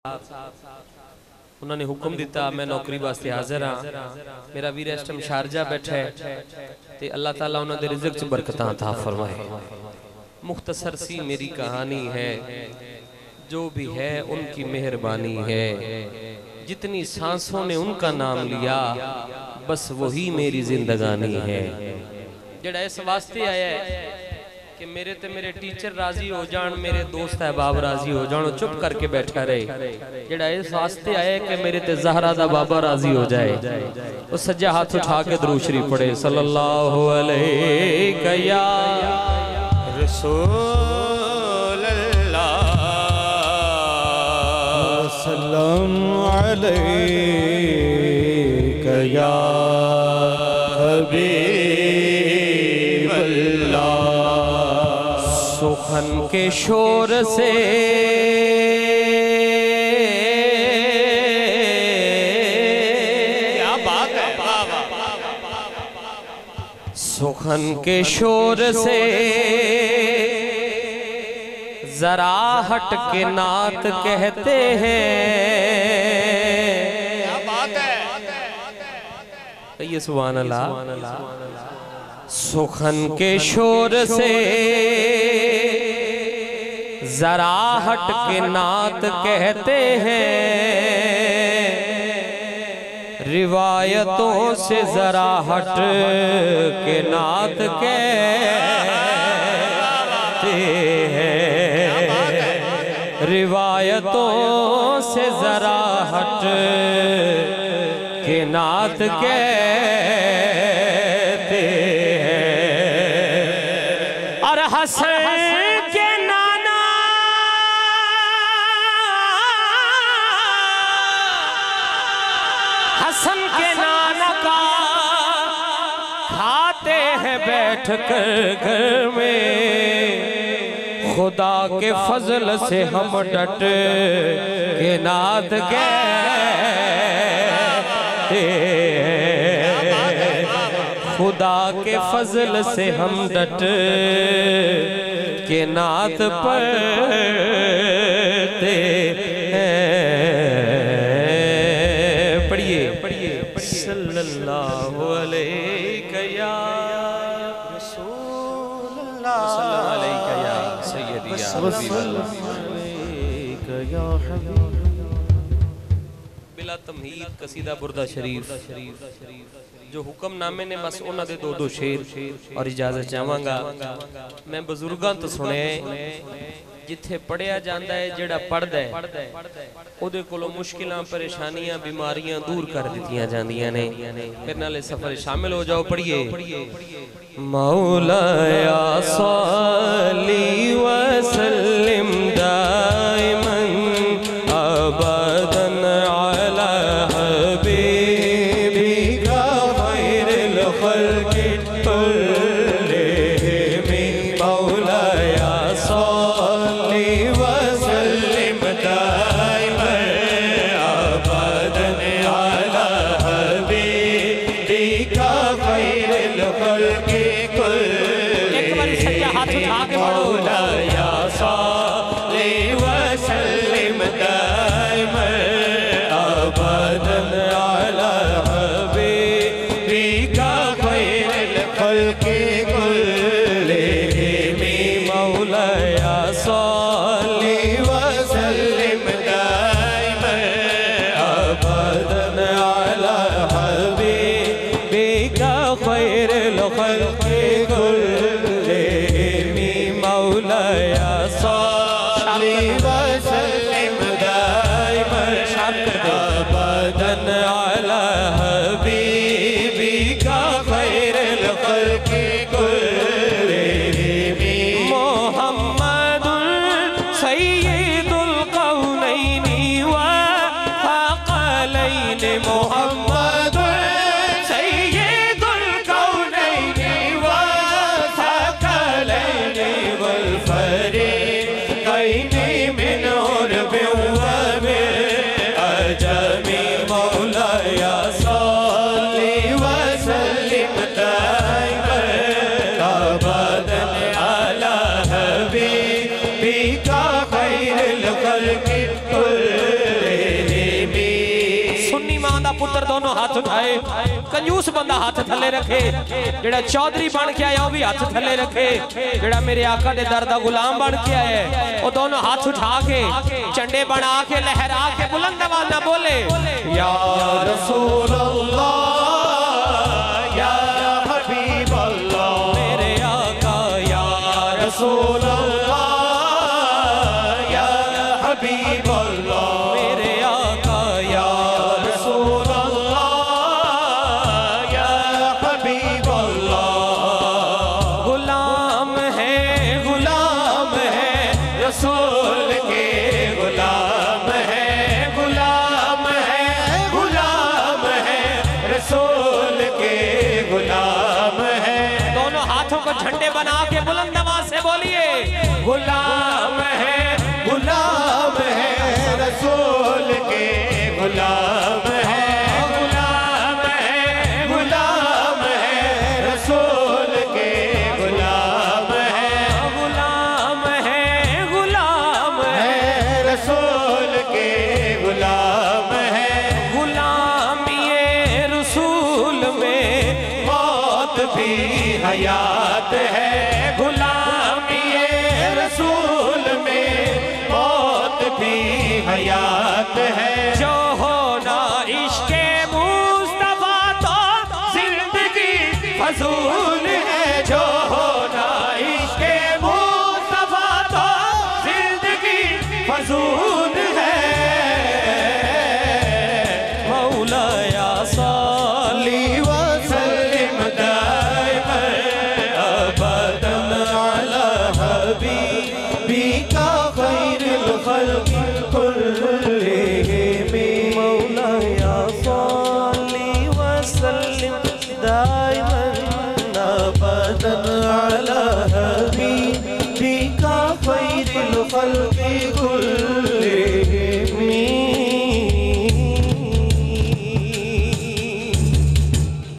उन्होंने हुक्म दिता, मैं नौकरी वास्ते हाजिर हाँ। मेरा वीर इस टाइम शारजा बैठा है ते अल्लाह ताला उन्होंने रिज़्क़ च बरकतां अता फरमाए। मुख्तसर सी मेरी कहानी है, जो भी है उनकी मेहरबानी है। जितनी सांसों ने उनका नाम लिया, बस वही मेरी जिंदगानी है। जड़ा इस वास्ते आया है कि मेरे ते मेरे टीचर राजी हो जान, मेरे दोस्त अहबाब राजी हो जान, चुप करके बैठा रहे। जड़ा इस वास्ते आया कि मेरे ते ज़हरा दा बाबा राजी हो जाए, वो सज्जा हाथ उठा के दुरूद शरीफ पढ़े, सल्लल्लाहु अलैहि या रसूल अल्लाह, सल्लल्लाहु अलैहि या हबीब अल्लाह। सुखन के शोर से क्या बात है, सुखन के शोर से जरा हट के नात कहते हैं। क्या बात है, ये सुभान अल्लाह। सुखन के शोर से जरा हट के नात कहते हैं, रिवायतों से जरा हट के नात कहते हैं, रिवायतों से जरा हट के नात कहते हैं। और हसन के नाना हसन के नाना का खाते हैं बैठ कर घर में। खुदा के फजल से हम डट के नात कहते हैं, खुदा के फजल से हम डट के नात पढ़ते हैं। पढ़िए सल्लल्लाहु अलैहि या रसूल अल्लाह, सल्लल्लाहु अलैहि या सय्यदी या हबीब अल्लाह। बिला तमहीद कसीदा बुरदा शरीफ जो हुक्मनामे ने बस उन्हां दे दो शेर और इजाजत चाहांगा। मैं बुजुर्गां तो सुने जिथे पढ़िया जाता है, जेड़ा पढ़दा है ओदे कोलों मुश्किलां परेशानियां बीमारियां दूर कर दित्तियां जांदियां ने। फिर नाले सफर शामिल हो जाओ। पढ़िए मौला या सल्ली व सल्लिम दाइमन अबदन अला हबीबिका खैरिल खल्क़ि कुल्लिहिम। मौला या सल्ली व सल्लिम दाइमन अबदन अला हबीबिका खैरिल खल्क़ि कुल्लिहिम। एक बार सच्चा हाथ उठा के पढ़ो, मौला या सल्ली व सल्लिम दाइमन अबदन अला हबीबिका खैरिल खल्क़ि कुल्लिहिम। मौला या सल्ली व सल्लिम दाइमन अबदन अला हबीबिका खैरिल खल्क़ि कुल्लिहिम। मौला या सल्ली व सल्लिम दाइमन अबदन अला हबीबिका खैरिल खल्क़ि कुल्लिहिम। मुहम्मदुन सय्यिदुल कौनैनि व थक़लैनि। मुहम्मदुन सय्यिदुल कौनैनि व थक़लैनि वल फरीक़ैनि मिन उर्बिन व मिन अजम। दा पुत्र दोनों हाथ उठाए कंजूस बंदा हाथ थले रखे जेड़ा चौधरी बन के आया वो भी हाथ थले रखे जेड़ा मेरे आका दे दर दा गुलाम बन के आया वो दोनों हाथ उठा के झंडे बना के लहरा के बुलंद आवाज ना बोले या रसूल अल्लाह या हबीब अल्लाह मेरे आका या रसूल अल्लाह या हबीब अल्लाह मेरे आका या रसूल अल्लाह या हबीब अल्लाह गुलाम है रसूल के गुलाम है रसूल के गुलाम है दोनों हाथों को झंडे बना के बुलंद आवाज से बोलिए गुलाम है रसूल के गुलाम है रसूल के गुलाम है रसूल के गुलाम है गुलामी रसूल में मौत भी हयात है गुलामी रसूल में मौत भी हयात है जो होना इश्के मुस्तफा तो जिंदगी फजूल है जो होना इश्के मुस्तफा तो जिंदगी फजूल है मौलाया अली वसल्लिम दाइमन अबदन अला हबीबिका खैरुल खल्क़ कुल्लिहिम मौलाया सल्ली वसल्लिम दाइमन अबदन अला हबीबिका खैरुल खल्क़